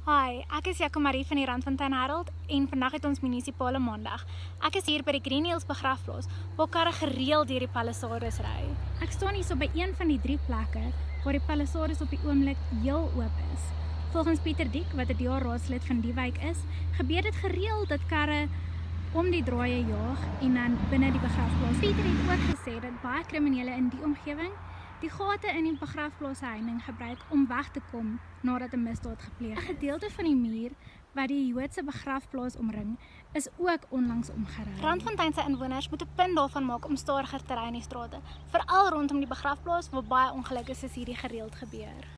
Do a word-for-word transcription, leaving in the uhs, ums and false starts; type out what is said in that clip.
Hi, ek is Jaco Marie van die Randfontein Herald en vandag het ons munisipale maandag. Ek is hier by die Green Hills begrafplaas waar karre gereeld deur die palissades ry. Ek staan hier so by een van die drie plekke waar die palissades op die oomblik heel oop is. Volgens Pieter Diek, wat 'n D A raadslid van die wijk is, gebeur dit gereeld dat karre om die draaie jaag en dan binne die begrafplaas. Pieter het ook gesê dat baie kriminele in die omgewing die gate in die begrafplaas se heining gebruik om weg te kom nadat 'n misdaad gepleeg is. 'n Gedeelte van die muur wat die Joodse begrafplaas omring, is ook onlangs omgeruil. Randfontein se inwoners moet 'n punt daarvan maak om stadiger te ry in die strate, veral rondom die begrafplaas waar baie ongelukke soos hierdie gereeld gebeur.